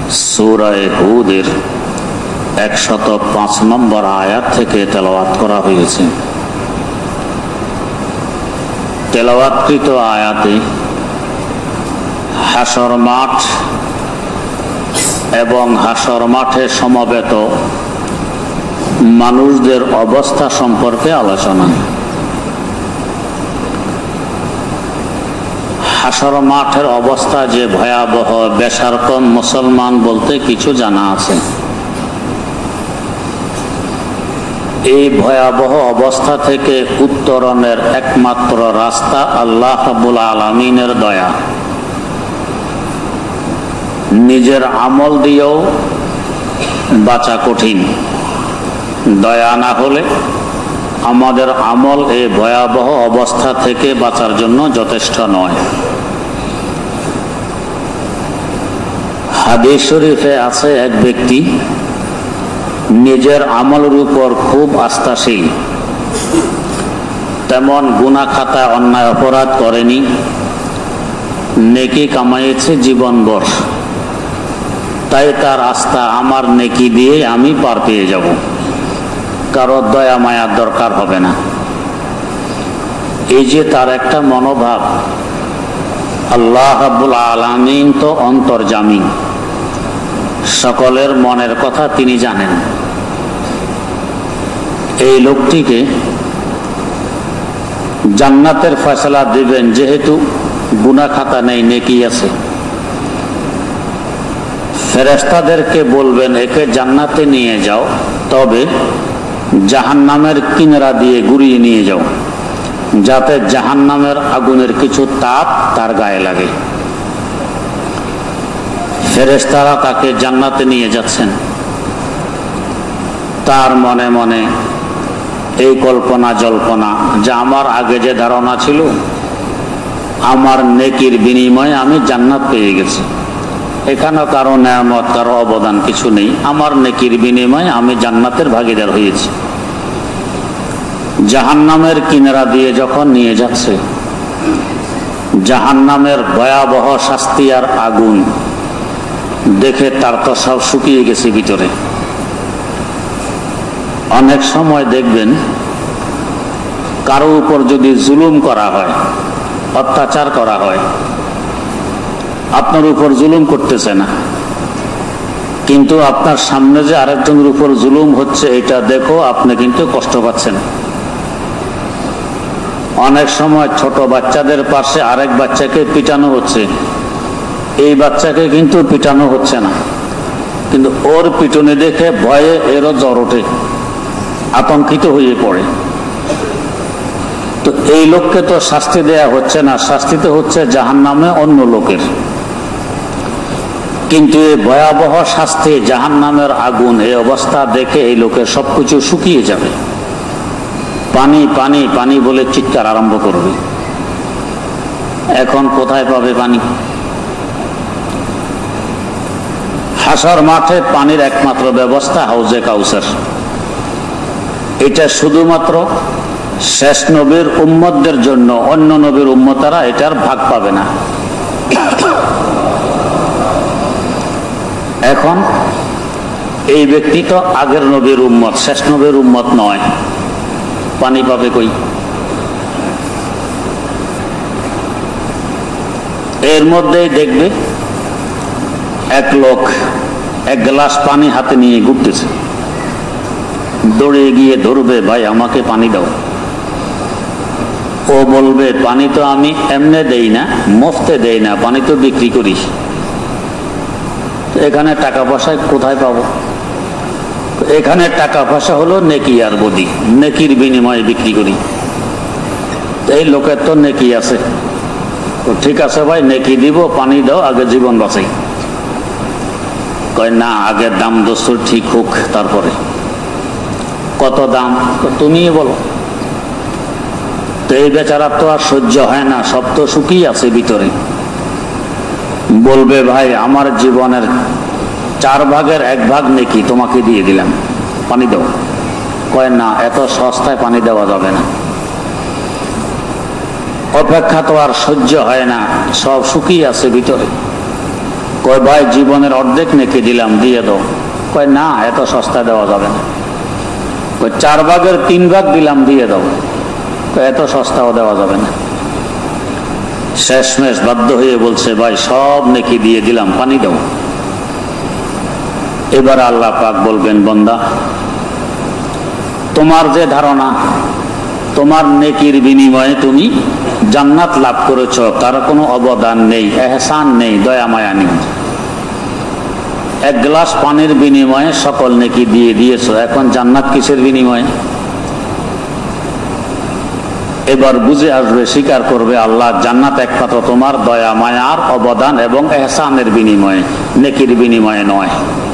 সূরা হুদের 105 নম্বর আয়াত থেকে তেলাওয়াত করা হয়েছে। তেলাওয়াতকৃত আয়াতে হাশর মাঠ এবং হাশর মাঠে সমবেত মানুষদের অবস্থা সম্পর্কে আলোচনা। হাশর মাঠের অবস্থা যে ভয়াবহ, বেশারকম মুসলমান বলতে কিছু জানা আছে। এই ভয়াবহ অবস্থা থেকে উত্তরণের একমাত্র রাস্তা আল্লাহ রাব্বুল আলামিনের দয়া। নিজের আমল দিয়েও বাঁচা কঠিন, দয়া না হলে আমাদের আমল এই ভয়াবহ অবস্থা থেকে বাঁচার জন্য যথেষ্ট নয়। হাদিস শরীফে আছে, এক ব্যক্তি নিজের আমলের উপর খুব আস্থাশীল, তেমন গুনাহ খাতায় অন্যায় অপরাধ করেনি, নেকি কামাইছে জীবনভর, তাই তার আস্থা আমার নেকি দিয়ে আমি পার পেয়ে যাব, কারো দয়া মায়ার দরকার হবে না। এই যে তার একটা মনোভাব, আল্লাহ রাব্বুল আলামিন তো অন্তর্যামী, সকলের মনের কথা তিনি জানেন। এই লোকটিকে জান্নাতের ফয়সালা দিবেন, যেহেতু গুনাহ খাতা নেই, নেকি আছে। ফেরেশতাদেরকে বলবেন একে জান্নাতে নিয়ে যাও, তবে জাহান্নামের কিনারা দিয়ে ঘুরিয়ে নিয়ে যাও, যাতে জাহান্নামের আগুনের কিছু তাপ তার গায়ে লাগে। ফেরেশতারা তাকে জান্নাতে নিয়ে যাচ্ছেন। তার মনে মনে এই কল্পনা জল্পনা যে আমার আগে যে ধারণা ছিল আমার নেকির বিনিময়ে আমি জান্নাত পেয়ে গেছি, এখানেও কারো নেয়ামত কারো অবদান কিছু নেই, আমার নেকির বিনিময়ে আমি জান্নাতের ভাগীদার হয়েছি। জাহান্নামের কিনারা দিয়ে যখন নিয়ে যাচ্ছে, জাহান্নামের ভয়াবহ শাস্তি আর আগুন দেখে তার তো সব শুকিয়ে গেছে ভিতরে। অনেক সময় দেখবেন কারো উপর যদি জুলুম করা হয়, অত্যাচার করা হয়, আপনার উপর জুলুম করতেছে না, কিন্তু আপনার সামনে যে আরেকজনের উপর জুলুম হচ্ছে এটা দেখো আপনি কিন্তু কষ্ট পাচ্ছেন। অনেক সময় ছোট বাচ্চাদের পাশে আরেক বাচ্চাকে পিটানো হচ্ছে, এই বাচ্চাকে কিন্তু পিটানো হচ্ছে না, কিন্তু ওর পিটুনি দেখে ভয়ে এরও জ্বর ওঠে, আতঙ্কিত হয়ে পড়ে। তো এই লোককে তো শাস্তি দেয়া হচ্ছে না, শাস্তি তো হচ্ছে জাহান্নামে অন্য লোকের। কিন্তু এই ভয়াবহ শাস্তি, জাহান্নামের আগুন, এই অবস্থা দেখে এই লোকের সবকিছু শুকিয়ে যাবে, পানি পানি পানি বলে চিৎকার আরম্ভ করবে। এখন কোথায় পাবে পানি? হাশর মাঠে পানির একমাত্র ব্যবস্থা হাউজে কাউসার। এটা শুধুমাত্র শেষ নবীর উম্মতদের জন্য, অন্য নবীর উম্মতারা এটার ভাগ পাবে না। এখন এই ব্যক্তি তো আগের নবীর উম্মত, শেষ নবীর উম্মত নয়, পানি পাবে কই? এর মধ্যেই দেখবে এক লোক এক গ্লাস পানি হাতে নিয়ে ঘুরতেছে, দৌড়ে গিয়ে ধরবে, ভাই আমাকে পানি দাও। ও বলবে পানি তো আমি এমনে দেই না, মুফতে দেই না, পানি তো বিক্রি করি, এখানে টাকা পয়সা কোথায় পাবো? এখানে টাকা পয়সা হলো নেকি আর বদি, নেকির বিনিময়ে বিক্রি করি। এই লোকের তো নেকি আছে, ঠিক আছে ভাই নেকি দিব, পানি দাও, আগে জীবন বাঁচাই। কয় না, আগের দাম দস্তুর ঠিক হোক, তারপরে। কত দাম তুমি বলো। তো এই বেচারা তো আর সহ্য হয় না, সব তো শুকিয়ে আছে ভিতরে। বলবে ভাই আমার জীবনের 4 ভাগের 1 ভাগ নেকি তোমাকে দিয়ে দিলাম, পানি দাও। কয় না, এত সস্তায় পানি দেওয়া যাবে না, অপেক্ষা তো আর সহ্য হয় না, সব শুকিয়ে আছে ভিতরে। কয় ভাই জীবনের অর্ধেক নেকি দিলাম, দিয়ে দাও। কয় না, এত সস্তা দেওয়া যাবে না। কয় 4 ভাগের 3 ভাগ দিলাম, দিয়ে দাও। কয় এত সস্তাও দেওয়া যাবে না। শেষমেশ বাধ্য হয়ে বলছে ভাই সব নেকি দিয়ে দিলাম, পানি দাও। এবার আল্লাহ পাক বলবেন বান্দা, তোমার যে ধারণা তোমার নেকির বিনিময়ে তুমি জান্নাত লাভ করেছ, তার কোনো অবদান নেই, এহসান নেই, দয়া মায়া নেই। 1 গ্লাস পানির বিনিময়ে সকল নেকি দিয়ে দিয়েছ, এখন জান্নাত কিসের বিনিময়ে? এবার বুঝে আসবে, স্বীকার করবে আল্লাহ জান্নাত একমাত্র তোমার দয়া মায়ার অবদান এবং এহসানের বিনিময়ে, নেকির বিনিময়ে নয়।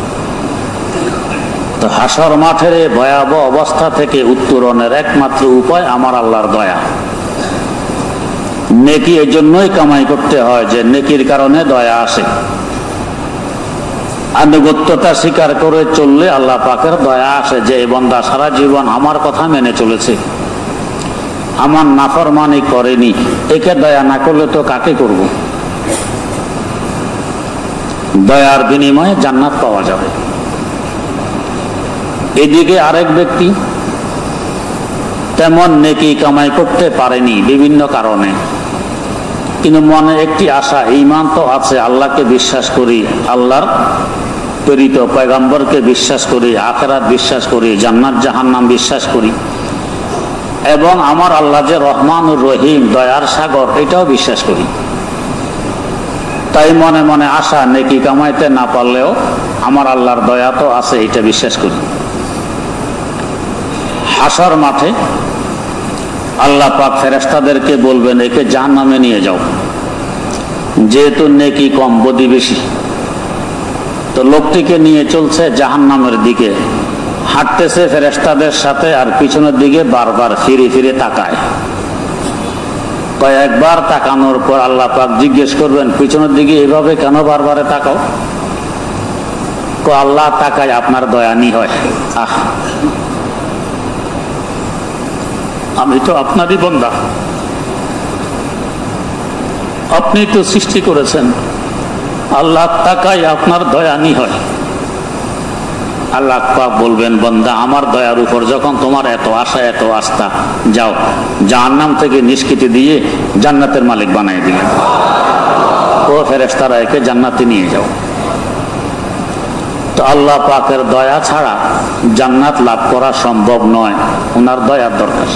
তো হাসর মাঠের ভয়াবহ অবস্থা থেকে উত্তরণের একমাত্র উপায় আমার আল্লাহর দয়া। নেকি এই জন্যই কামাই করতে হয় যে নেকির কারণে দয়া আসে। আনুগত্যতা স্বীকার করে চললে আল্লাহ পাকের দয়া আসে, যে এই বান্দা সারা জীবন আমার কথা মেনে চলেছে, আমার নাফরমানি করেনি, একে দয়া না করলে তো কাকে করব? দয়ার বিনিময়ে জান্নাত পাওয়া যাবে। এদিকে আরেক ব্যক্তি তেমন নেকি কামাই করতে পারেনি বিভিন্ন কারণে, কিন্তু মনে একটি আশা, ঈমান তো আছে, আল্লাহকে বিশ্বাস করি, আল্লাহর প্রেরিত পয়গম্বরকে বিশ্বাস করি, আখিরাত বিশ্বাস করি, জান্নাত জাহান্নাম বিশ্বাস করি, এবং আমার আল্লাহ যে রহমানুর রহিম, দয়ার সাগর, এটাও বিশ্বাস করি। তাই মনে মনে আশা, নেকি কামাইতে না পারলেও আমার আল্লাহর দয়া তো আছে, এটা বিশ্বাস করি। হাসর মাঠে আল্লাহ পাক ফেরেশতাদেরকে বলবেন একে জাহান্নামে নিয়ে যাও, যেহেতু নেকি কম, বদি বেশি। তো লোকটিকে নিয়ে চলছে জাহান্নামের দিকে, হাঁটতেছে ফেরেশতাদের সাথে, আর পিছনের দিকে বারবার ফিরে ফিরে তাকায়। কয়েকবার তাকানোর পর আল্লাহ পাক জিজ্ঞেস করবেন পিছনের দিকে এভাবে কেন বারবারে তাকাও? আল্লাহ তাকায় আপনার দয়ানি হয়, আহ আমি তো আপনারই বান্দা, আপনি তো সৃষ্টি করেছেন, আল্লাহ তাকায় আপনার দয়ানি হয়। আল্লাহ পাক বলবেন বান্দা আমার দয়ার উপর যখন তোমার এত আশা, এত আস্থা, যাও জাহান্নাম থেকে নিষ্কৃতি দিয়ে জান্নাতের মালিক বানিয়ে দিলেন। ও ফেরেশতারা একে জান্নাতে নিয়ে যাও। তো আল্লাহ পাকের দয়া ছাড়া জান্নাত লাভ করা সম্ভব নয়, ওনার দয়ার দরকার।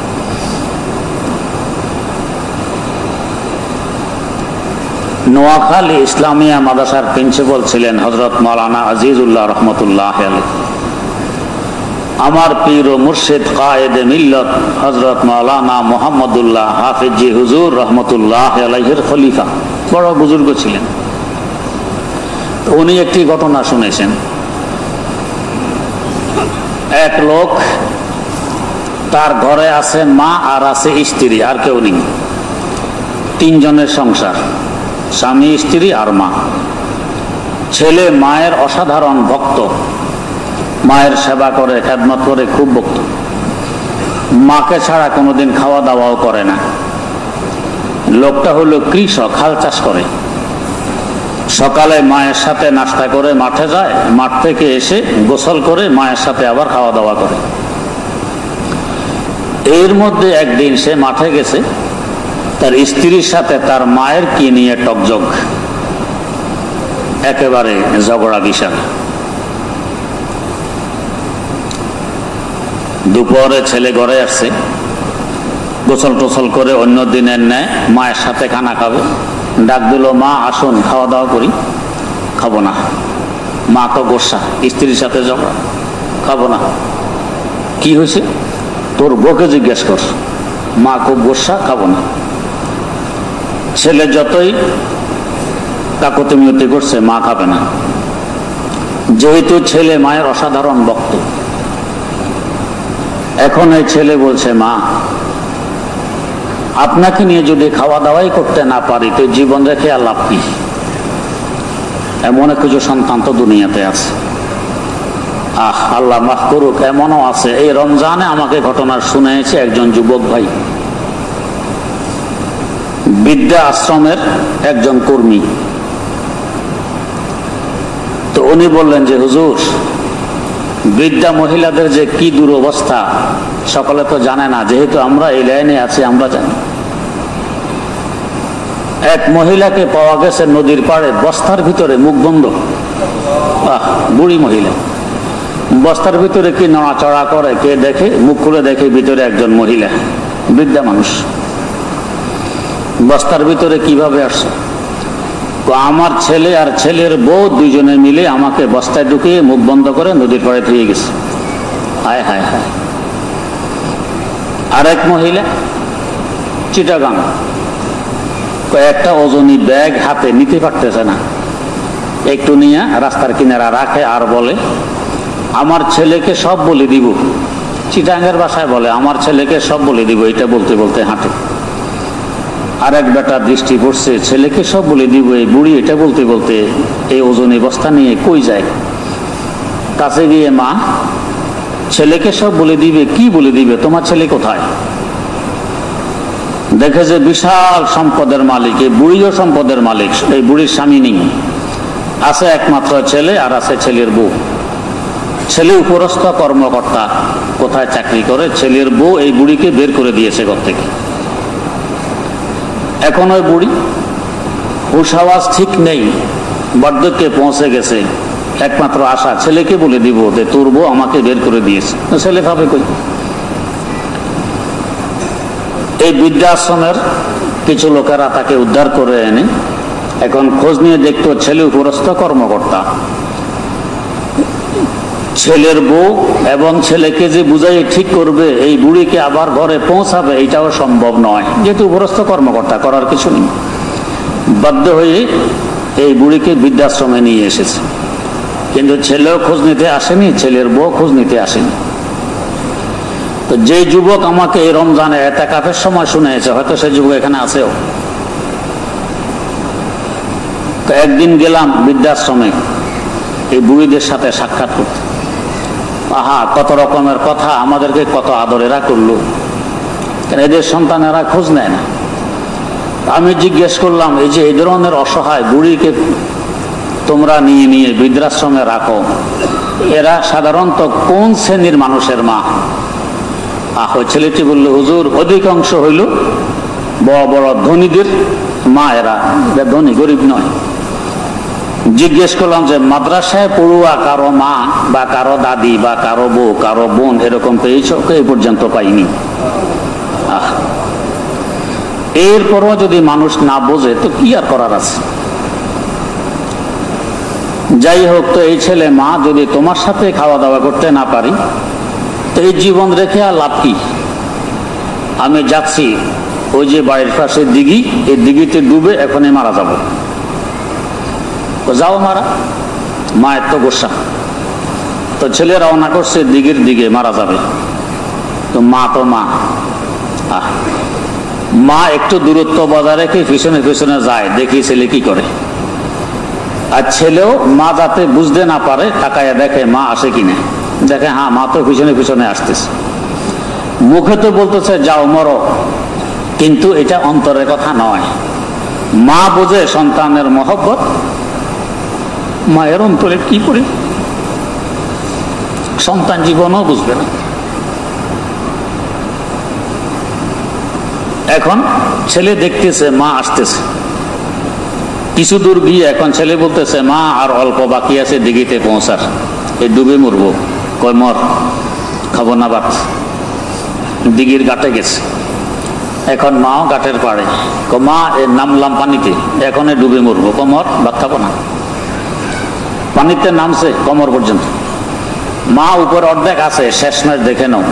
নোয়াখালী ইসলামিয়া মাদ্রাসার প্রিন্সিপাল ছিলেন হযরত মাওলানা আজিজুল্লাহ রহমতুল্লাহ আলাইহি। আমার পীর ও মুর্শিদ কায়েদে মিল্লত হযরত মাওলানা মুহাম্মদুল্লাহ হাফিজি হুজুর রহমতুল্লাহ আলাইহির খলিফা, বড় বুজুর্গ ছিলেন। উনি একটি ঘটনা শুনেছেন। এক লোক, তার ঘরে আছে মা আর আছে স্ত্রী, আর কেউ নেই। 3 জনের সংসার, স্বামী, স্ত্রী আর মা। ছেলে মায়ের অসাধারণ ভক্ত, মায়ের সেবা করে, খেদমত করে, খুব ভক্ত। মাকে ছাড়া কোনোদিন খাওয়া দাওয়াও করে না। লোকটা হলো কৃষক, হাল চাষ করে। সকালে মায়ের সাথে নাস্তা করে মাঠে যায়, মাঠ থেকে এসে গোসল করে মায়ের সাথে আবার খাওয়া দাওয়া করে। এর মধ্যে একদিন সে মাঠে গেছে, তার স্ত্রীর সাথে তার মায়ের কি নিয়ে টকজগ, একেবারে ঝগড়া বিশাল। দুপুরে ছেলে ঘরে আসছে, গোসল টোসল করে অন্য দিনের ন্যায় মায়ের সাথে খানা খাবে। ডাক দিল, মা আসুন খাওয়া দাওয়া করি। খাবো না। মা তো গোসা, স্ত্রীর সাথে ঝগড়া, খাবো না। কি হয়েছে তোর বউকে জিজ্ঞেস কর। মা খুব গোসা, খাবো না। ছেলে যতই কাকুতি মিনতি করছে, মা খাবে না। যেহেতু ছেলে মায়ের অসাধারণ ভক্ত, এখন এই ছেলে বলছে, মা আপনাকে নিয়ে যদি খাওয়া দাওয়াই করতে না পারি তো জীবন রেখে আর লাভ কি? এমন কিছু সন্তান তো দুনিয়াতে আছে। আল্লাহ মাফ করুক, এমনও আছে। এই রমজানে আমাকে ঘটনা শুনেছে একজন যুবক ভাই, বৃদ্ধা আশ্রমের একজন কর্মী। তো উনি বললেন যে হুজুর, বৃদ্ধা মহিলাদের যে কি দুরবস্থা সকলে তো জানে না, যেহেতু আমরা এই লাইনে আছি আমরা জানি। এক মহিলাকে পাওয়া গেছে নদীর পাড়ে, বস্তার ভিতরে, মুখ বন্ধ। বুড়ি মহিলা, বস্তার ভিতরে কি নড়াচড়া করে, কে দেখে, মুখ খুলে দেখে ভিতরে একজন মহিলা, বৃদ্ধা মানুষ। বস্তার ভিতরে কিভাবে আসছে? আমার ছেলে আর ছেলের বউ দুইজনে মিলে আমাকে বস্তায় ঢুকিয়ে মুখ বন্ধ করে নদীর পাড়ে ধুয়ে গেছে। হায় হায় হায়। আরেক মহিলা চিটাগাং, কয়েকটা ওজনী ব্যাগ হাতে নিতে পারতেছে না, একটু নিয়ে রাস্তার কিনারা রাখে আর বলে আমার ছেলেকে সব বলে দিব। চিটাঙ্গের ভাষায় বলে আমার ছেলেকে সব বলে দিব, এটা বলতে বলতে হাঁটে। আরেক বেটা দৃষ্টি পড়ছে, ছেলেকে সব বলে দিব, এই বুড়ি এটা বলতে বলতে এই ওজনী বস্তা নিয়ে কই যায়। কাছে গিয়ে, মা, ছেলেকে সব বলে দিবে, কি বলে দিবে, তোমার ছেলে কোথায়? দেখে যে বিশাল সম্পদের মালিক, এই বুড়িও সম্পদের মালিক, এই বুড়ির স্বামী নেই, আছে একমাত্র ছেলে আর আছে ছেলের বউ। ছেলে উপরস্থ কর্মকর্তা, কোথায় চাকরি করে, ছেলের বউ এই বুড়িকে বের করে দিয়েছে ঘর থেকে। এখন ওই বুড়ি হুশ আওয়াজ ঠিক নেই, বার্ধক্যে পৌঁছে গেছে, একমাত্র আশা ছেলেকে বলে দিব যে তোর বউ আমাকে বের করে দিয়েছে। ছেলে ভাবে কই? এই বৃদ্ধাশ্রমের কিছু লোকেরা তাকে উদ্ধার করে এনে এখন খোঁজ নিয়ে দেখতো ছেলে উপরস্থ কর্মকর্তা, ছেলের বউ এবং ছেলেকে যে বুঝাই ঠিক করবে, এই বুড়িকে আবার ঘরে পৌঁছাবে, এটাও সম্ভব নয়, যেহেতু উপরস্থ কর্মকর্তা, করার কিছু নেই। বাধ্য হয়ে এই বুড়িকে বৃদ্ধাশ্রমে নিয়ে এসেছে, কিন্তু ছেলেও খোঁজ নিতে আসেনি, ছেলের বউ খোঁজ নিতে আসেনি। তো যে যুবক আমাকে এই রমজানে এতেকাফের সময় শুনেছে, হয়তো সেই যুবক এখানে আছেও। তো একদিন গেলাম বৃদ্ধাশ্রমে এই বুড়িদের সাথে সাক্ষাৎ করতে। আহা, কত রকমের কথা, আমাদেরকে কত আদরেরা করলো, এদের সন্তানেরা খোঁজ নেয় না। আমি জিজ্ঞেস করলাম, এই যে এই ধরনের অসহায় বুড়িকে তোমরা নিয়ে নিয়ে বৃদ্ধাশ্রমে রাখো, এরা সাধারণত কোন শ্রেণীর মানুষের মা? ওই ছেলেটি বলল, হুজুর, অধিকাংশ হইল বড় বড় ধনীদের মা, এরা ধনী, গরিব নয়। জিজ্ঞেস করলাম যে মাদ্রাসায় পড়ুয়া কারো মা বা কারো দাদি বা কারো বউ, কারো বোন এরকম পেয়েছ? এই পর্যন্ত পাইনি। এরপরও যদি মানুষ না বোঝে তো কি আর করার আছে? যাই হোক, তো এই ছেলে, মা, যদি তোমার সাথে খাওয়া দাওয়া করতে না পারি তো এই জীবন রেখে আর লাভ কি? আমি যাচ্ছি ওই যে বাড়ির পাশে দিঘি, এই দিঘিতে ডুবে এখনই মারা যাব। যাও মারা। মায়ের তো গোসা, তো ছেলে রওনা করছে দিঘির দিকে, মারা যাবে। তো মা মা একটু দূরত্ব বজায় রেখে পিছনে পিছনে যায়, দেখি ছেলে কি করে। আর ছেলেও মা যাতে বুঝতে না পারে তাকায় দেখে মা আসে কিনা, দেখে হ্যাঁ মা তো পিছনে পিছনে আসতেছে। মুখে তো বলতেছে যাও মরো, কিন্তু এটা অন্তরের কথা নয়। মা বোঝে সন্তানের মহব্বত, মায়ের অন্তরে কি করে সন্তান জীবনও বুঝবে না। এখন ছেলে দেখতেছে মা আসতেছে, কিছু দূর গিয়ে এখন ছেলে বলতেছে, মা আর অল্প বাকি আছে দিঘিতে পৌঁছার, এই ডুবে মরবো। কয় মর, খাবো না ভাত। দিঘির ঘাটে গেছে, এখন মাও ঘাটের পাড়ে। মা, নামলাম পানিতে, এখন ডুবে মরবো। কমর, ভাত খাবো না। পানিতে নামছে কমর পর্যন্ত, মা উপর অর্ধেক আছে, শেষমেশ দেখে নাও,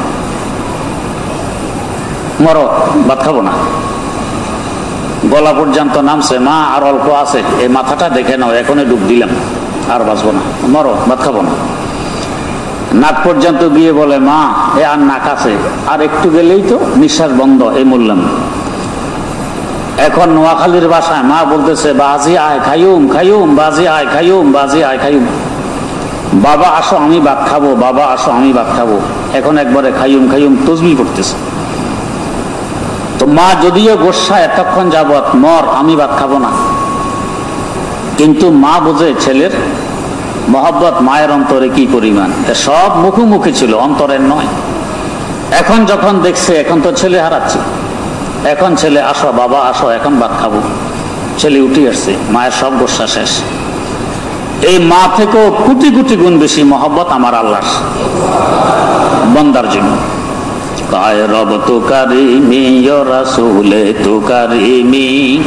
মরো, ভাত খাবো না। গলা পর্যন্ত নামছে, মা আর অল্প আছে, এই মাথাটা দেখে নাও, এখনই ডুব দিলাম, আর বাঁচবো না, মরো, ভাত খাবো না। নাক পর্যন্ত গিয়ে বলে, মা এ আর নাক আছে, আর একটু গেলেই তো নিঃশ্বাস বন্ধ, এই মরলাম। এখন নোয়াখালীর ভাষায় মা বলতেছে, বাজি আয় খাইউম খাইউম, বাজি আয় খাইউম, বাজি আয় খাইউম। বাবা আসো আমি ভাত খাবো, বাবা আসো আমি ভাত খাবো। এখন একবারে খাইউম খাইউম তসবিহ পড়তেছে। তো মা যদিও গোসা এতক্ষণ যাবত, মর, আমি ভাত খাবো না, কিন্তু মা বোঝে ছেলের মহব্বত মায়ের অন্তরে কি পরিমাণ, সব মুখোমুখি ছিল, অন্তরের নয়। এখন যখন দেখছে এখন তো ছেলে হারাচ্ছে, এখন ছেলে আসো বাবা আসো এখন ভাত খাবো, ছেলে উঠে আসছে, মায়ের সব গোসা শেষ। এই মা থেকেও কোটি কোটি গুণ বেশি মহব্বত আমার আল্লাহর বান্দার জন্য। কায় রব তু কারিমি ইয়া রাসূলে তু কারিমি,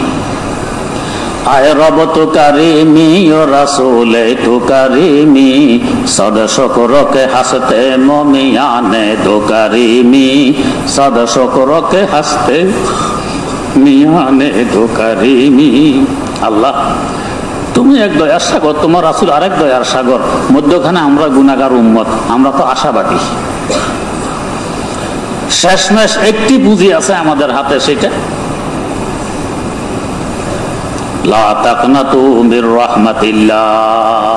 আয় রব তু কারিমি ইয়া রাসূলে তু কারিমি, সদ শুকরকে হাসতে মুমিয়ানে দো কারিমি, সদ শুকরকে হাসতে মিয়ানে দো কারিমি। আল্লাহ তুমি এক দয়ার সাগর, তোমার রাসূল আরেক দয়ার সাগর, মধ্যখানে আমরা গুনাহগার উম্মত, আমরা তো আশাবাদী। শেষমেশ একটি পুঁজি আছে আমাদের হাতে, সেটা লা তাকনাতু মির রাহমাতিল্লাহ।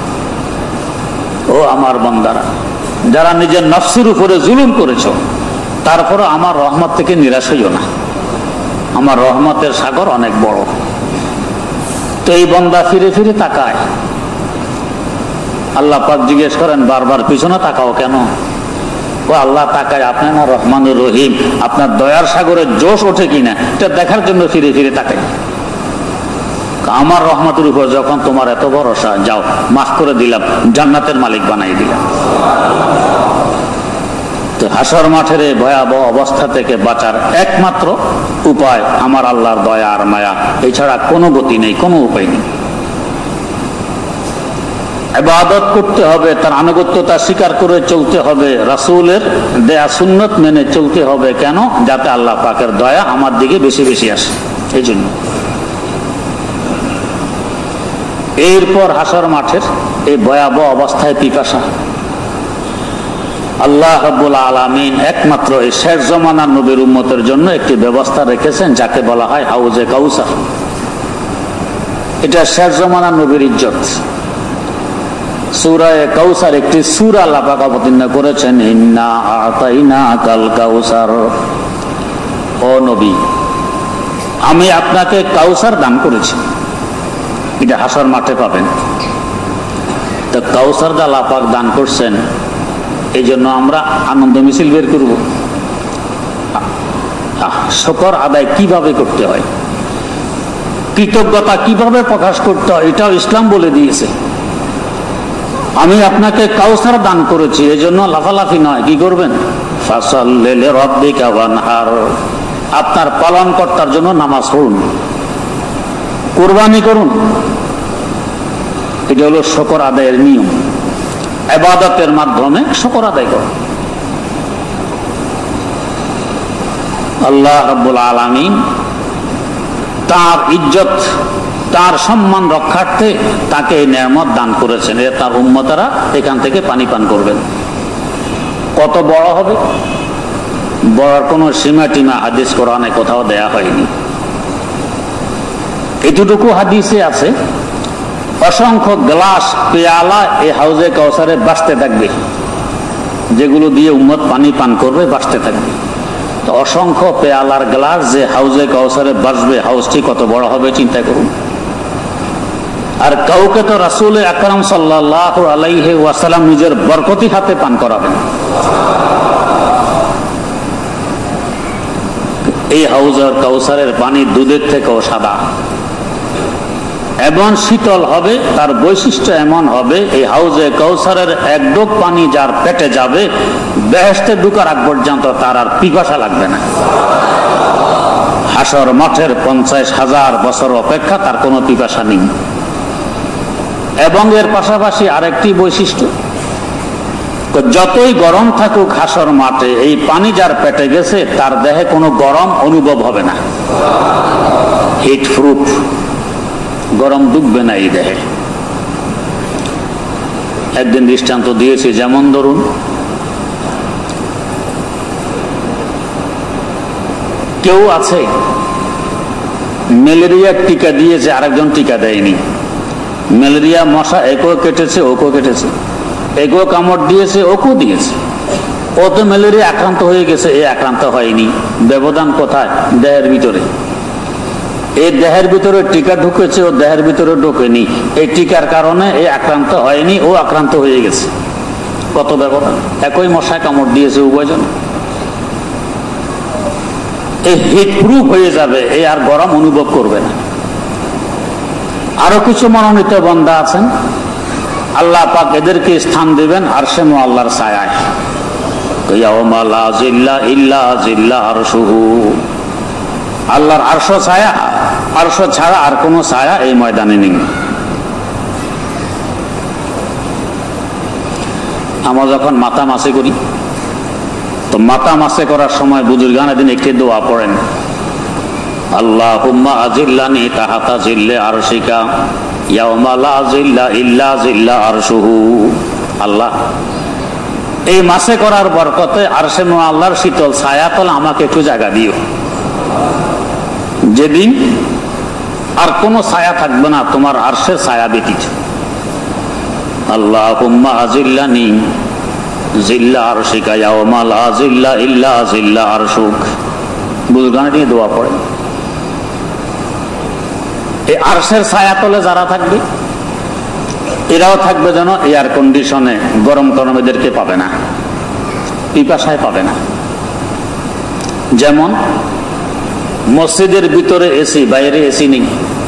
ও আমার বান্দারা, যারা নিজের নফসের উপরে জুলুম করেছো, তারপরে আমার রহমত থেকে নিরাশ হইও না, আমার রহমতের সাগর অনেক বড়। তো এই বান্দা ফিরে ফিরে তাকায়, আল্লাহ পাক জিজ্ঞেস করেন বারবার পিছনে তাকাও কেন? ও আল্লাহ তাকায় আপনি না রহমানুর রহিম, আপনার দয়ার সাগরের জোশ ওঠে কিনা এটা দেখার জন্য ফিরে ফিরে তাকাই। আমার রহমতের উপর যখন তোমার এত ভরসা, যাও মাফ করে দিলাম, জান্নাতের মালিক বানাই দিলাম। তো হাসর মাঠের এই ভয়াবহ অবস্থা থেকে বাঁচার একমাত্র উপায় আমার আল্লাহর দয়া আর মায়া, এছাড়া কোনো গতি নেই, কোনো উপায় নেই। ইবাদত করতে হবে, তার আনুগত্যতা স্বীকার করে চলতে হবে, রাসূলের দেয়া সুন্নত মেনে চলতে হবে। কেন? যাতে আল্লাহ পাকের দয়া আমার দিকে বেশি বেশি আসে, এই জন্য। এরপর হাসর মাঠের এই ভয়াবহ অবস্থায় পিপাসা, আল্লাহ রাব্বুল আলামিন একমাত্র এই শেষ জামানার নবীর উম্মতের জন্য একটি ব্যবস্থা রেখেছেন, যাকে বলা হয় হাউজে কাউসার। এটা শেষ জামানার নবীর ইজ্জত। সূরা কাউসার একটি সূরা আল্লাহ পাক অবতীর্ণ করেছেন, ইন্না আতাইনাকাল কাউসার। ও নবী, আমি আপনাকে কাউসার দান করেছি। এটা হাসর মাঠে পাবেন। তো কাউসার যা আল্লাহ পাক দান করছেন, এই জন্য আমরা আনন্দ মিছিল বের করব। শুকর আদায় কিভাবে করতে হয়, কৃতজ্ঞতা কিভাবে প্রকাশ করতে হয়, এটাও ইসলাম বলে দিয়েছে। আমি আপনাকে কাউসার দান করেছি, এই জন্য লাফালাফি নয়, কি করবেন? ফাসাল্লি লিরাব্বিকা ওয়ানহার, আপনার পালনকর্তার জন্য নামাজ পড়ুন, কুরবানি করুন। এটা হলো শুকর আদায়ের নিয়ম। ইবাদতের মাধ্যমে শুকর আদায় করুন। আল্লাহ রাব্বুল আলামিন তার ইজ্জত, তার সম্মান রক্ষার্থে তাকে এই নেয়ামত দান করেছেন। তার উম্মতেরা এখান থেকে পানি পান করবেন। কত বড় হবে, বড় কোনো সীমা টিমা হাদিস কোরআনে কোথাও দেয়া হয়নি। এতটুকু হাদিসে আছে, অসংখ্য গ্লাস পেয়ালা এই হাউজে কাউসারে বাঁচতে থাকবে, যেগুলো দিয়ে উম্মত পানি পান করবে, বাঁচতে থাকবে। তো অসংখ্য পেয়ালার গ্লাস যে হাউজে কাউসারে বাঁচবে, হাউজটি কত বড় হবে চিন্তা করুন। আর কাউকে তো রাসূল আকরাম সাল্লাল্লাহু আলাইহি ওয়াসাল্লাম নিজের বরকতি হাতে পান করাবেন। এই হাউজের কাউসারের পানি দুধের থেকেও সাদা এবং শীতল হবে। তার বৈশিষ্ট্য এমন হবে, এই হাউজে কাউসারের এক ডোক পানি যার পেটে যাবে, বেহেশতে ঢোকার আগ পর্যন্ত তার আর পিপাসা লাগবে না। হাসর মাঠের 50,000 বছর অপেক্ষা তার কোনো পিপাসা নেই। এবং এর পাশাপাশি আরেকটি বৈশিষ্ট্য, যতই গরম থাকুক হাসর মাঠে, এই পানি যার পেটে গেছে তার দেহে কোনো গরম অনুভব হবে না। হিট প্রুফ, গরম ডুববে না এই দেহে। একদিন দৃষ্টান্ত দিয়েছি, যেমন ধরুন কেউ আছে ম্যালেরিয়ার টিকা দিয়েছে, আরেকজন টিকা দেয়নি। ম্যালেরিয়া মশা একেও কেটেছে, ওকেও কেটেছে, একেও কামড় দিয়েছে, ওকেও দিয়েছে। ও তো ম্যালেরিয়া আক্রান্ত হয়ে গেছে, এ আক্রান্ত হয়নি। ব্যবধান কোথায়? দেহের ভিতরে। এই দেহের ভিতরে টিকা ঢুকেছে, ও দেহের ভিতরে ঢোকেনি, এই টিকার কারণে এই আক্রান্ত হয়নি, ও আক্রান্ত হয়ে গেছে। কত ব্যবধান! একই মশায় কামড় দিয়েছে উভয়জন। এই হিট প্রুফ হয়ে যাবে, এই আর গরম অনুভব করবে না। আরো কিছু মনোনীত বান্দা আছেন, আল্লাহ পাক এদেরকে স্থান দিবেন আরশে মুআল্লার ছায়ায়। ইয়াউমা লা জিল্লা ইল্লা জিল্লা আরশুহু। আল্লাহর আরশ ছায়া, আরশ ছাড়া আর কোনো ছায়া এই ময়দানে নেই। আমরা যখন মাথা মাসে করি, তো মাথা মাসে করার সময় বুজুর্গান দিন একটি দোয়া পড়েন, আল্লাহুম্মা আজিল্লানি তাহাতা জিল্লে আরশিকা ইয়াউমা লা জিল্লা ইল্লা জিল্লা আরশুহু। আল্লাহ, এই মাসে করার বরকতে আরশে মুআল্লার শীতল ছায়াতলে আমাকে একটু জায়গা দিও, যেদিন আর কোনো ছায়া থাকবে না তোমার আরশের ছায়া ব্যতীত। আল্লাহুম্মা আজিল্লানি জিল্লা আরশিকা ইয়াউমা লা জিল্লা ইল্লা জিল্লা আরশুক। বুজুর্গান নিয়ে দোয়া পড়ে। এই আরশের ছায়াতলে যারা থাকবে, এরাও থাকবে যেন এয়ার কন্ডিশনে, গরম গরম এদেরকে পাবে না, পিপাসায় পাবে না। যেমন মসজিদের ভিতরে এসি, বাইরে এসি নেই,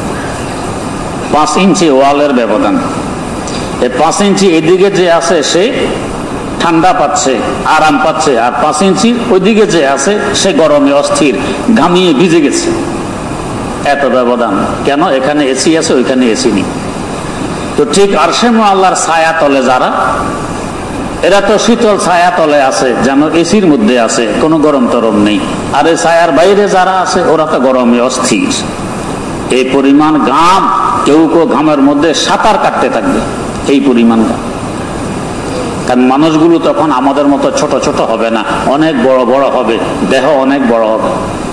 5 ইঞ্চি ওয়ালের ব্যবধান। এই 5 ইঞ্চি এদিকে যে আছে সে ঠান্ডা পাচ্ছে, আরাম পাচ্ছে, আর 5 ইঞ্চি ওইদিকে যে আছে সে গরমে অস্থির, ঘামিয়ে ভিজে গেছে। এত ব্যবধান কেন? এখানে এসি আছে, ওইখানে এসি নেই। তো ঠিক আরশে মুআল্লার ছায়া তলে যারা, এরা তো শীতল ছায়া তলে আছে, যেন এসির মধ্যে আছে, কোনো গরম তরম নেই। আর এই ছায়ার বাইরে যারা আছে ওরা তো গরমে অস্থির। এই পরিমাণ ঘাম, কেউ কেউ ঘামের মধ্যে সাঁতার কাটতে থাকবে, এই পরিমাণ ঘাম। কারণ মানুষগুলো তখন আমাদের মতো ছোট ছোট হবে না, অনেক বড় বড় হবে, দেহ অনেক বড় হবে।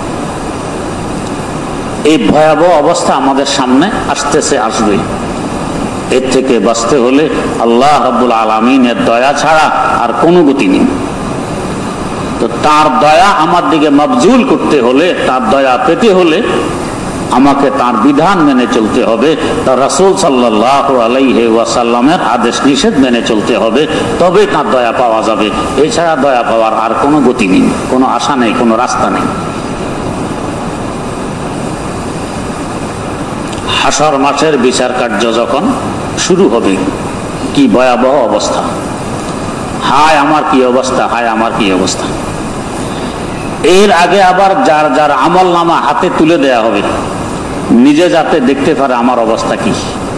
এই ভয়াবহ অবস্থা আমাদের সামনে আসতেছে, আসবে। এর থেকে বাঁচতে হলে আল্লাহ রাব্বুল আলামিনের দয়া ছাড়া আর কোনো গতি নেই। তো তার দয়া আমার দিকে মবজুল করতে হলে, তার দয়া পেতে হলে আমাকে তার বিধান মেনে চলতে হবে, তার রাসূল সাল্লাল্লাহু আলাইহি ওয়াসাল্লামের আদেশ নিষেধ মেনে চলতে হবে, তবে তার দয়া পাওয়া যাবে। এছাড়া দয়া পাওয়ার আর কোনো গতি নেই, কোনো আশা নেই, কোনো রাস্তা নেই। হাশর মাঠের বিচার কার্য যখন শুরু হবে, কি ভয়াবহ অবস্থা! হায় আমার কি অবস্থা, হায় আমার কি অবস্থা! এর আগে আবার যার যার আমল নামা হাতে তুলে দেয়া হবে, নিজে যাতে দেখতে পারে আমার অবস্থা কি।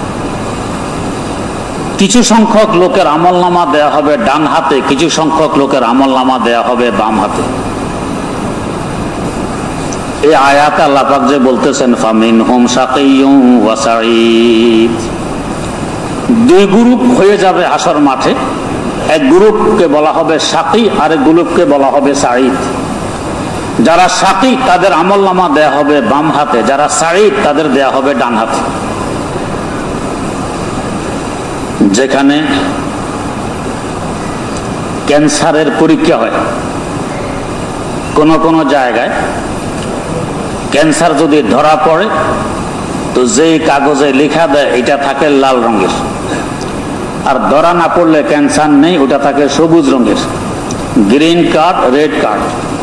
কিছু সংখ্যক লোকের আমল নামা দেয়া হবে ডান হাতে, কিছু সংখ্যক লোকের আমল নামা দেয়া হবে বাম হাতে। এই আয়াতে আল্লাহ পাক যে বলতেছেন, ফামিনহুম শাকিয়্যুন ওয়া সাঈদ, 2 গ্রুপ হয়ে যাবে হাশর মাঠে। এক গ্রুপকে বলা হবে শাকী, আরেক গ্রুপকে বলা হবে সাঈদ। যারা শাকী তাদের আমলনামা দেয়া হবে বাম হাতে, যারা সাঈদ তাদের দেয়া হবে ডান হাতে। যেখানে ক্যান্সারের পরীক্ষা হয়, কোন কোন জায়গায় ক্যান্সার যদি ধরা পড়ে, তো যেই কাগজে লেখা দেয় এটা থাকে লাল রঙের, আর ধরা না পড়লে ক্যান্সার নেই, ওটা থাকে সবুজ রঙের। Green card, red card.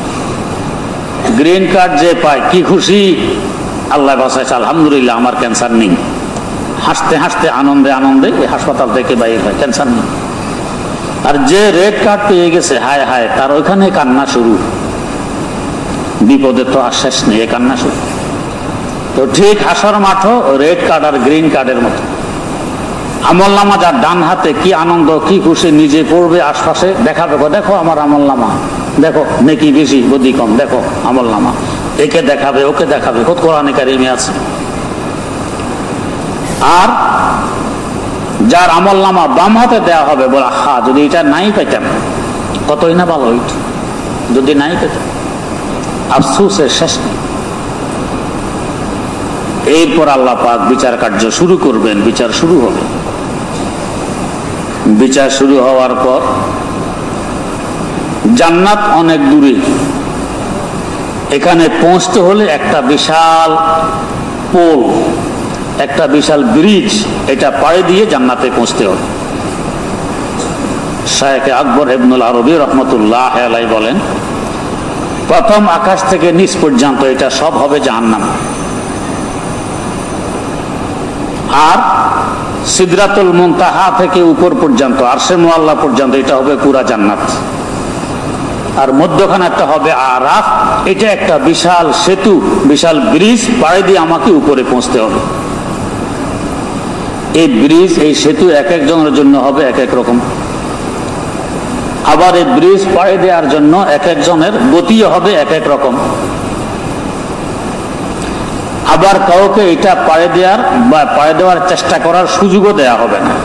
Green card যে পায় কি খুশি, আল্লাহ বাঁচাইছে, আলহামদুলিল্লাহ আমার ক্যান্সার নেই, হাসতে হাসতে আনন্দে আনন্দে এই হাসপাতাল থেকে বাইরে হয়, ক্যান্সার নেই। আর যে রেড কার্ড পেয়ে গেছে, হায় হায়, তার ওইখানে কান্না শুরু, বিপদে তো আর শেষ নেই, কান্না শুরু। তো ঠিক হাশর মাঠও রেড কার্ড আর গ্রিন কার্ডের মতো। আমলনামা যার ডান হাতে, কি আনন্দ, কি খুশি, নিজে পড়বে, আশপাশে দেখাবে, দেখো আমার আমলনামা, দেখো নেকি বেশি গদি কম, দেখো আমলনামা, একে দেখাবে ওকে দেখাবে, কত কোরআনে কারিমে আছে। আর যার আমলনামা বাম হাতে দেওয়া হবে, বলে হা যদি এটা নাই পেতাম কতই না ভালো হইত, যদি নাই পেতাম, আফসোসের শেষ নেই। এরপর আল্লাহ পাক বিচার কার্য শুরু করবেন, বিচার শুরু হবে। বিচার শুরু হওয়ার পর জান্নাত অনেক দূরে, এখানে পৌঁছতে হলে একটা বিশাল পোল, একটা বিশাল ব্রিজ, এটা পাড়ি দিয়ে জান্নাতে পৌঁছতে হবে। শায়েখ আকবর ইবনুল আরবি রহমতুল্লাহ আলাইহি বলেন, প্রথম আকাশ থেকে নিচ পর্যন্ত এটা সব হবে জাহান্নাম, আর সিদরাতুল মুনতাহা থেকে উপর পর্যন্ত আরশে মুআল্লা পর্যন্ত এটা হবে পুরা জান্নাত, আর মধ্যখানে একটা হবে আরাফ, এটা একটা বিশাল সেতু, বিশাল ব্রিজ পাড়ি দিয়ে আমাকে উপরে পৌঁছতে হবে। এই ব্রিজ, এই সেতু এক একজনের জন্য হবে এক এক রকম। আবার এই ব্রিজ পাড়ি দেওয়ার জন্য এক একজনের গতিও হবে এক এক রকম। আবার কাউকে এটা পাড়ি দেওয়ার চেষ্টা করার সুযোগও দেয়া হবে না।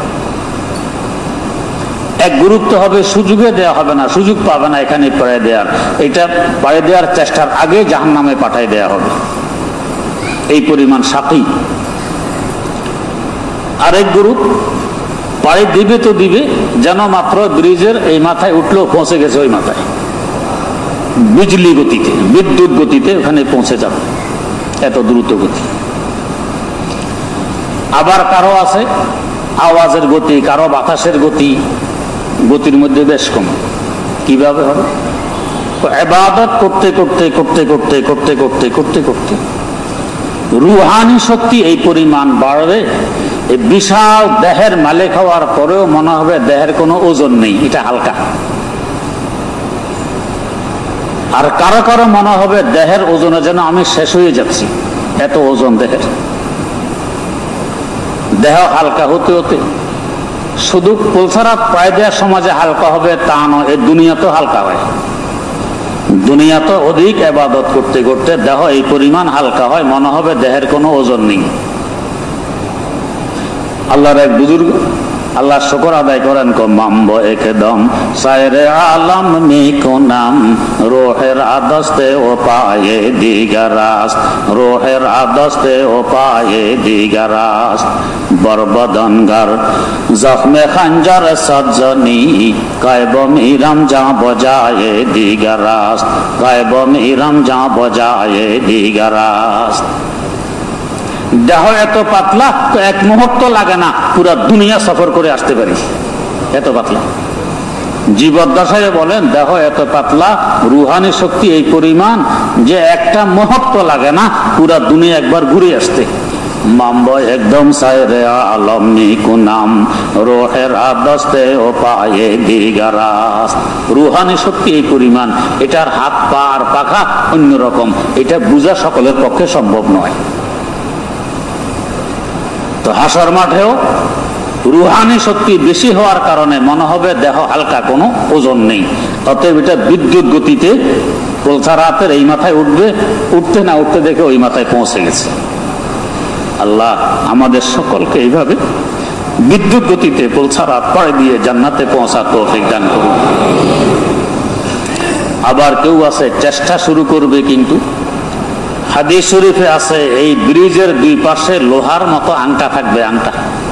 এক গ্রুপ তো হবে সুযোগে দেয়া হবে না, সুযোগ পাবে না এখানে পাড়ি দেওয়ার, এটা পাড়ি দেওয়ার চেষ্টার আগে জাহান্নামে পাঠাই দেয়া হবে, এই পরিমাণ সাথী। আরেক গ্রুপ পাড়ি দিবে তো দিবে, যেন মাত্র ব্রিজের এই মাথায় উঠলেও পৌঁছে গেছে ওই মাথায়, বিজলি গতিতে, বিদ্যুৎ গতিতে ওখানে পৌঁছে যাবে, এত দ্রুত গতি। আবার কারো আছে আওয়াজের গতি, কারো বাতাসের গতি, গতির মধ্যে বেশ কম। কিভাবে হবে? ইবাদত করতে করতে করতে করতে করতে করতে করতে করতে রুহানি শক্তি এই পরিমাণ বাড়বে, এই বিশাল দেহের মালিক হওয়ার পরেও মনে হবে দেহের কোনো ওজন নেই, এটা হালকা। আর কারো কারো মনে হবে দেহের ওজনে যেন আমি শেষ হয়ে যাচ্ছি, এত ওজন দেহের। দেহ হালকা হতে হতে শুধু পুলসারাত পায়ে দেওয়ার সমাজে হালকা হবে তা নয়, এই দুনিয়া তো হালকা হয়। দুনিয়া তো অধিক ইবাদত করতে করতে দেহ এই পরিমাণ হালকা হয়, মনে হবে দেহের কোনো ওজন নেই। আল্লাহর এক বুজুর্গ আল্লাহ শুকর আদায় করেন, মাম্ব একদম সায়রে আলম মিকো নাম, রোহের আদস্তে ও পায়ে দিগারাস, রোহের আদস্তে ও পায়ে দিগারাস, বরবদনগার জখমে খঞ্জর সজ্জনী, কায়ব মিরাম যা বজায়ে দিগারাস, কায়ব মিরাম যা বজায়ে দিগারাস। দেহ এত পাতলা তো এক মুহূর্ত লাগে না পুরা দুনিয়া সফর করে আসতে পারি, এত পাতলা। জীবদ্দশায় বলেন দেহ এত পাতলা, রুহানি শক্তি এই পরিমাণ যে একটা মুহূর্ত লাগে না পুরা দুনিয়া একবার ঘুরে আসতে। মাম্ব একদম সায়রে আলম নিকুনাম, রোহের আদস্তে ও পায়ে দিগারাস। রুহানি শক্তি এই পরিমাণ, এটার হাত পা আর পাখা অন্যরকম, এটা বোঝা সকলের পক্ষে সম্ভব নয়। তো হাসর মাঠেও রুহানি শক্তি বেশি হওয়ার কারণে মনে হবে দেহ হালকা, কোনো ওজন নেই। অতএব এটা বিদ্যুৎ গতিতে পুলসারাতের এই মাথায় উঠবে, উঠতে না উঠতে দেখে ওই মাথায় পৌঁছে গেছে। আল্লাহ আমাদের সকলকে এইভাবে বিদ্যুৎ গতিতে পুলসারাত পাড়ি দিয়ে জান্নাতে পৌঁছার তৌফিক দান করুন। আবার কেউ আছে চেষ্টা শুরু করবে, কিন্তু হাদিস শরীফে আছে এই ব্রিজের দুই পাশে লোহার মতো আংটা থাকবে, আংটা।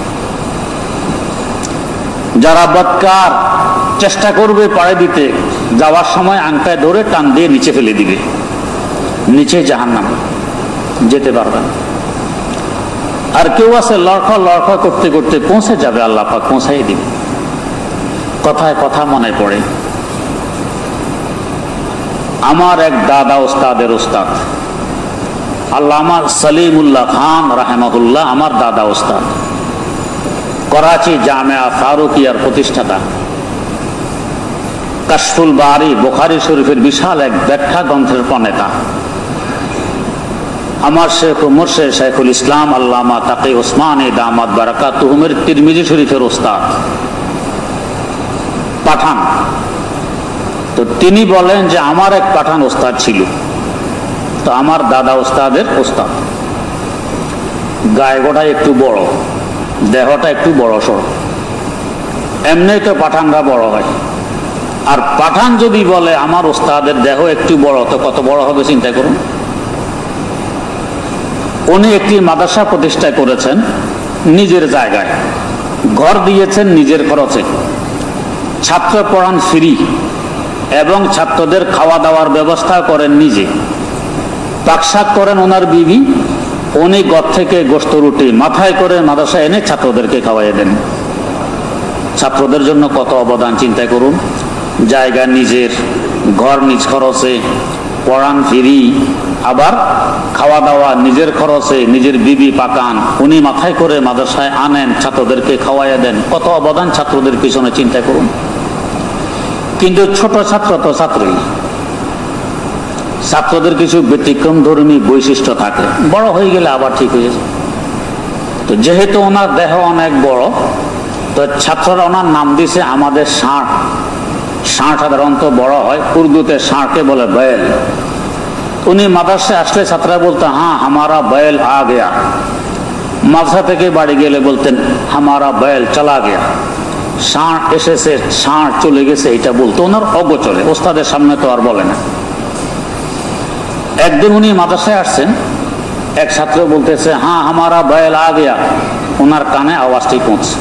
যারা বদকার চেষ্টা করবে পাড়ি দিতে, যাওয়ার সময় আংটায় ধরে টান দিয়ে নিচে ফেলে দিবে, নিচে জাহান্নাম, যেতে পারবে না। আর কেউ আছে লড়খড় লড়খড় করতে করতে পৌঁছে যাবে, আল্লাহ পাক পৌঁছাই দিবে। কথায় কথা মনে পড়ে, আমার এক দাদা ওস্তাদের ওস্তাদ আল্লামা সলিমুল্লাহ খান রাহেমাহুল্লাহ, আমার দাদা ওস্তাদ, করাচি জামিয়া ফারুকিয়ার প্রতিষ্ঠাতা, কাশফুল বারি বুখারী শরীফের বিশাল এক ব্যাখ্যা গ্রন্থের প্রণেতা, আমার শেখ মুর্শিদ শাইখুল ইসলাম আল্লামা তাকি ওসমানী দামাত বারাকাতুহুমের তিরমিজি শরীফের ওস্তাদ, পাঠান। তো তিনি বলেন যে আমার এক পাঠান ওস্তাদ ছিল, তো আমার দাদা ওস্তাদের ওস্তাদ, গায়ে গোটা একটু বড়, দেহটা একটু বড় সড়, এমনি তো পাঠানরা বড় হয়। আর পাঠান যদি বলে আমার ওস্তাদের দেহ একটু বড়, তো কত বড় হবে চিন্তা করুন। উনি একটি মাদ্রাসা প্রতিষ্ঠা করেছেন নিজের জায়গায়, ঘর দিয়েছেন নিজের খরচে, ছাত্র পড়ান ফ্রি, এবং ছাত্রদের খাওয়া দাওয়ার ব্যবস্থা করেন নিজে, পাকশাক করেন ওনার বিবি, উনি ঘর থেকে গোশত রুটি মাথায় করে মাদ্রাসায় এনে ছাত্রদেরকে খাওয়াই দেন। ছাত্রদের জন্য কত অবদান চিন্তা করুন। জায়গা নিজের, ঘর নিজ খরচে, পড়ান ফ্রি, আবার খাওয়া দাওয়া নিজের খরচে, নিজের বিবি পাকান, উনি মাথায় করে মাদ্রাসায় আনেন, ছাত্রদেরকে খাওয়াইয়া দেন। কত অবদান ছাত্রদের পিছনে চিন্তা করুন। কিন্তু ছোট ছাত্র তো ছাত্রই, ছাত্রদের কিছু ব্যতিক্রম ধর্মী বৈশিষ্ট্য থাকে, বড় হয়ে গেলে আবার ঠিক হয়ে যায়। তো যেহেতু ওনার দেহ অনেক বড়, তো ছাত্ররা ওনার নাম দিছে আমাদের ষাঁড়। ষাঁড় সাধারণত বড় হয়, উর্দুতে ষাঁড়কে বলে बैल। উনি মাদ্রাসায় আসলে ছাত্ররা বলতেন হ্যাঁ হামারা बैल आ गया। মাদ্রাসা থেকে বাড়ি গেলে বলতেন হামারা बैल चला गया। ষাঁড় এসেছে, ষাঁড় চলে গেছে, এটা বলতো ওনার অগোচরে, ওস্তাদের সামনে তো আর বলে না। একদিন উনি মাদ্রাসায় আসছেন, এক ছাত্র বলতেছে হ্যাঁ হামারা बैल आ गया। ওনার কানে আওয়াজটি পৌঁছছে।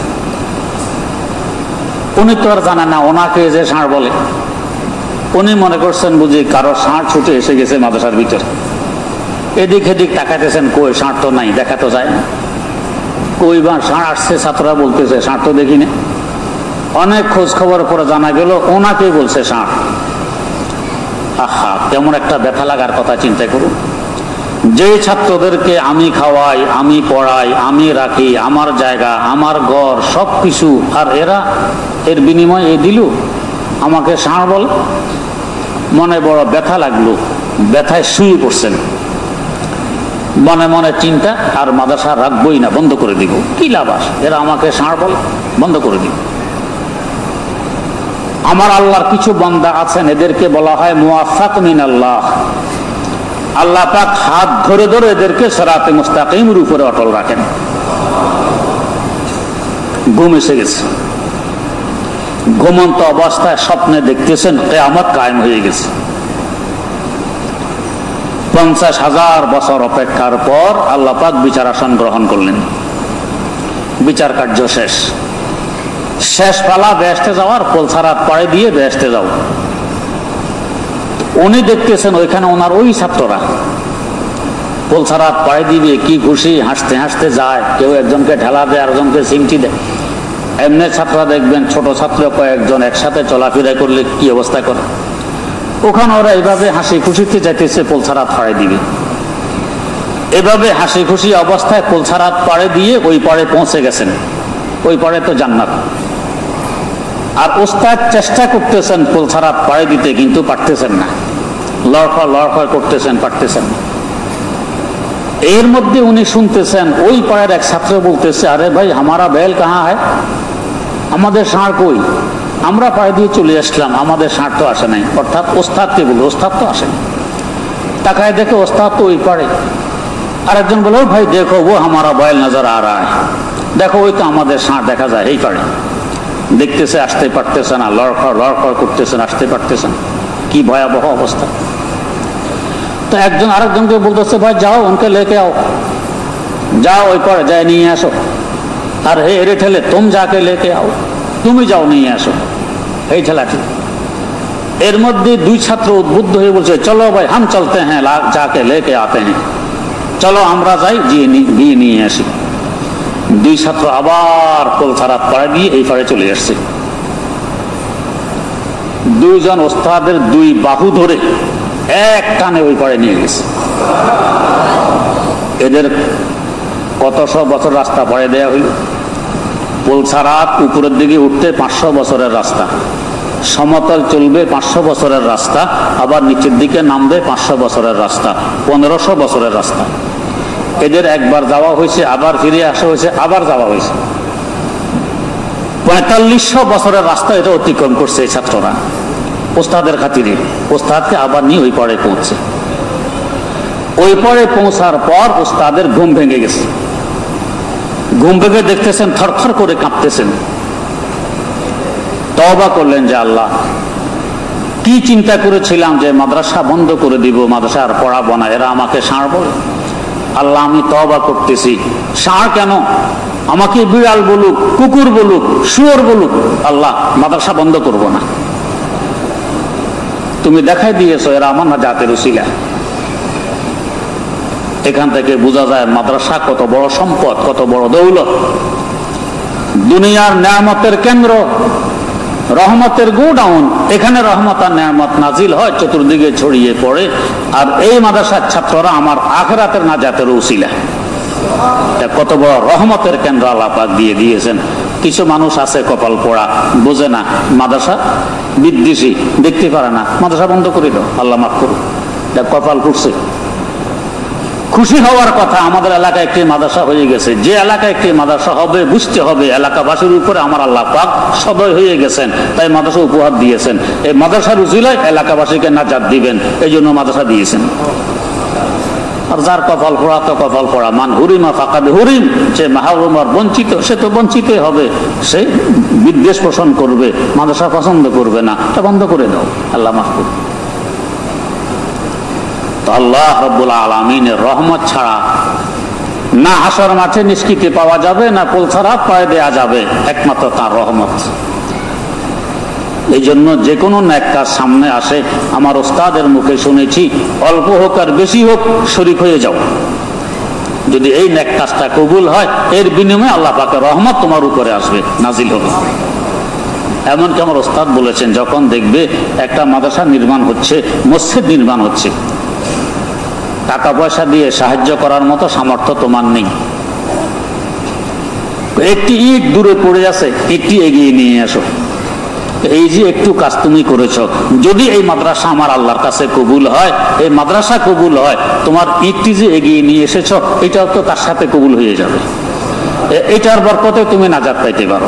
উনি তো আর জানেন না ওনাকে যে ষাঁড় বলে। উনি মনে করছেন বুঝি কারো ষাঁড় ছুটে এসে গেছে মাদ্রাসার ভিতরে। এদিক এদিক তাকাইতেছেন, কই ষাঁড় তো নাই, দেখা তো যায় না। কই বা ষাঁড় আসছে, ছাত্ররা বলতেছে ষাঁড় তো দেখি না। অনেক খোঁজ খবর পরে জানা গেল ওনাকেই বলছে ষাঁড়। আহা, কেমন একটা ব্যথা লাগার কথা চিন্তা করুন। যে ছাত্রদেরকে আমি খাওয়াই, আমি পড়াই, আমি রাখি, আমার জায়গা, আমার ঘর সবকিছু, আর এরা এর বিনিময়ে এই দিল, আমাকে ষাঁড় বল। মনে বড় ব্যথা লাগলো, ব্যথায় শুয়ে পড়ছেন। মনে মনে চিন্তা, আর মাদ্রাসা রাখবই না, বন্ধ করে দিব, কি লাভ আছে, এরা আমাকে ষাঁড় বল, বন্ধ করে দিব। আমার আল্লাহর কিছু বান্দা আছেন, এদেরকে বলা হয় মুআফাক মিনাল্লাহ। আল্লাহ পাক হাত ধরে ধরে এদেরকে সিরাতে মুস্তাকিমের উপরে অটল রাখেন। ঘুম এসে গেছে, ঘুমন্ত অবস্থায় স্বপ্নে দেখতেছেন কিয়ামত কায়েম হয়ে গেছে। 50,000 বছর অপেক্ষার পর আল্লাহ পাক বিচার আসন গ্রহণ করলেন। বিচার কার্য শেষ। শেষ পালা বেহেশতে যাওয়ার, পোলসারাত পাড়ে দিয়ে বেহেশতে যাও। উনি দেখতেছেন ওইখানে ওনার ওই ছাত্ররা পোলসারাত পাড়ে দিবে, কি খুশি, হাসতে হাসতে যায়। কেউ একজনকে ঢেলা দেয়, আরেকজনকে সিমটি দেয়। এমনি ছাত্ররা দেখবেন ছোট ছাত্র কয়েকজন একসাথে চলাফেরা করলে কি অবস্থা করে। ওখানে ওরা এইভাবে হাসি খুশিতে যাইতেছে, পোলসারাত পাড়ে দিবে। এভাবে হাসি খুশি অবস্থায় পোলসারাত পাড়ে দিয়ে ওই পাড়ে পৌঁছে গেছেন। ওই পাড়ে তো জান্নাত। আর ওস্তাদ চেষ্টা করতেছেন পোলসারাত পাড়ে দিতে, কিন্তু পারতেছেন না। লড়ফড় করতেছেন, পারতেছেন না। এর মধ্যে উনি শুনতেছেন ওই পাড়ের এক ছাত্র বলতেছে আরে ভাই হামারা बैल কাহা হয়, আমাদের ষাঁড় কই, আমরা পাড়ে দিয়ে চলে আসলাম, আমাদের ষাঁড় তো আসে নাই। অর্থাৎ ওস্তাদকে বলল, ওস্তাদ তো আসেনি। তাকায় দেখে ওস্তাদ তো ওই পাড়ে। আরেকজন বলল ভাই দেখো ও হামারা बैल নজর আ রা হ্যায়, দেখো ওই তো আমাদের ষাঁড় দেখা যায় এই পাড়ে। দেখতেছে, আসতে পারতেছে না, লড়খড় করতেছেন, আসতে পারতেছেন। কি ভয়াবহ অবস্থা। তো একজন আরেকজনকে বলতেছে ভাই যাও উনকে লেকে आओ, যাও ওই পাড়ে যায় নিয়ে আসো। আর হে এরে ঠেলে তুম যাকে লেকে आओ, তুমি যাও নিয়ে আসো, এই ঠেলাঠেলি। এর মধ্যে দুই ছাত্র উদ্বুদ্ধ হয়ে বলছে চলো ভাই হাম চলতে হ্যাঁ যাকে লেকে আতে হ্যাঁ, চলো আমরা যাই গিয়ে নিয়ে আসি। দুই ছাত্র আবার পোলসারাত পাড়ে দিয়ে এই পাড়ে চলে আসছে। দুইজন ওস্তাদের দুই বাহু ধরে এক টানে ওই পাড়ে নিয়ে গেছে। এদের কত শো বছর রাস্তা পাড়ে দেয়া হইল। পোলসারাত উপরের দিকে উঠতে 500 বছরের রাস্তা, সমতল চলবে 500 বছরের রাস্তা, আবার নিচের দিকে নামবে 500 বছরের রাস্তা, 1500 বছরের রাস্তা। এদের একবার যাওয়া হয়েছে, আবার ফিরে আসা হয়েছে, আবার যাওয়া হয়েছে। 4500 বছরের রাস্তা এটা অতিক্রম করছে এই ছাত্ররা ওস্তাদের খাতিরে। ওস্তাদকে আবার নিয়ে ওই পাড়ে পৌঁছে, ওই পাড়ে পৌঁছার পর ওস্তাদের ঘুম ভেঙে গেছে। ঘুম ভেঙে দেখতেছেন থরথর করে কাঁপতেছেন। তওবা করলেন যে আল্লাহ কি চিন্তা করেছিলাম যে মাদ্রাসা বন্ধ করে দিব, মাদ্রাসা আর পড়াবো না, এরা আমাকে ষাঁড় বলে। আল্লাহ আমি তওবা করতেছি, ষাঁড় কেন, আমাকে বিড়াল বলুক, কুকুর বলুক, শুয়োর বলুক, আল্লাহ মাদ্রাসা বন্ধ করব না। তুমি দেখাই দিয়েছো এরা আমার না জাতের উসিলা। এখান থেকে বোঝা যায় মাদ্রাসা কত বড় সম্পদ, কত বড় দৌলত। দুনিয়ার নেয়ামতের কেন্দ্র, রহমতের গোডাউন, এখানে রহমত আর নেয়ামত নাজিল হয়, চতুর্দিকে ছড়িয়ে পড়ে। আর এই মাদ্রাসার ছাত্ররা আমার আখিরাতের নাজাতের উসিলা। কত বড় রহমতের কেন্দ্র আল্লাহ পাক দিয়ে দিয়েছেন। কিছু মানুষ আছে কপাল পোড়া, বোঝে না, মাদ্রাসা বিদ্বেষী, দেখতে পারে না, মাদ্রাসা বন্ধ করে দাও, আল্লাহ মাফ করুন, কপাল পুড়ছে। খুশি হওয়ার কথা, আমাদের এলাকায় একটি মাদ্রাসা হয়ে গেছে। যে এলাকায় একটি মাদ্রাসা হবে বুঝতে হবে এলাকাবাসীর উপরে আমার আল্লাহ পাক সদয় হয়ে গেছেন, তাই মাদ্রাসা উপহার দিয়েছেন। এই মাদ্রাসার উজিলায় এলাকাবাসীকে নাজাত দিবেন, এই জন্য মাদ্রাসা দিয়েছেন। আর যার কপাল পোড়া তো কপাল পোড়া, মান হুরিমা ফাকাদ হুরিম, যে মাহরুম আর বঞ্চিত সে তো বঞ্চিত হবে, সে বিদ্বেষ পোষণ করবে, মাদ্রাসা পছন্দ করবে না, তা বন্ধ করে দাও, আল্লাহ মাফ করুন। তো আল্লাহ রাব্বুল আলামিনের রহমত ছাড়া না হাসর মাঠে নিষ্কৃতি পাওয়া যাবে, না পোলছাড়া পায়ে দেয়া যাবে, একমাত্র তার রহমত। এই জন্য যে কোনো নেক কাজ সামনে আসে, আমার ওস্তাদের মুখে শুনেছি, অল্প হোক আর বেশি হোক শরীক হয়ে যাও। যদি এই নেক কাজটা কবুল হয়, এর বিনিময়ে আল্লাহ পাকের রহমত তোমার উপরে আসবে, নাজিল হবে। এমনকি আমার ওস্তাদ বলেছেন, যখন দেখবে একটা মাদ্রাসা নির্মাণ হচ্ছে, মসজিদ নির্মাণ হচ্ছে, টাকা পয়সা দিয়ে সাহায্য করার মতো সামর্থ্য তোমার নেই, একটি ইট দূরে পড়ে আছে, একটি এগিয়ে নিয়ে আসো। এই যে একটু কাজ তুমি করেছ, যদি এই মাদ্রাসা আমার আল্লাহর কাছে কবুল হয়, এই মাদ্রাসা কবুল হয়, তোমার ইটটি যে এগিয়ে নিয়ে এসেছ এটাও তো তার সাথে কবুল হয়ে যাবে, এটার বরকতে তুমি নাজাত পাইতে পারো।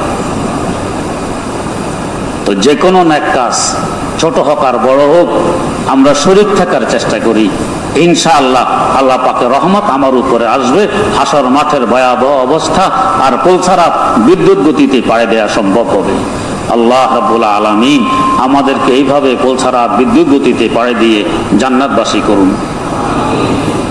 তো যে কোনো নেক কাজ ছোট হোক আর বড় হোক, আমরা শরীক থাকার চেষ্টা করি, ইনশাআল্লাহ আল্লাহ পাকের রহমত আমার উপরে আসবে। হাসর মাঠের ভয়াবহ অবস্থা আর পোলছাড়া বিদ্যুৎ গতিতে পাড়ি দেওয়া সম্ভব হবে। আল্লাহ রাব্বুল আলামিন আমাদেরকে এইভাবে পোলছাড়া বিদ্যুৎ গতিতে পাড়ি দিয়ে জান্নাতবাসী করুন।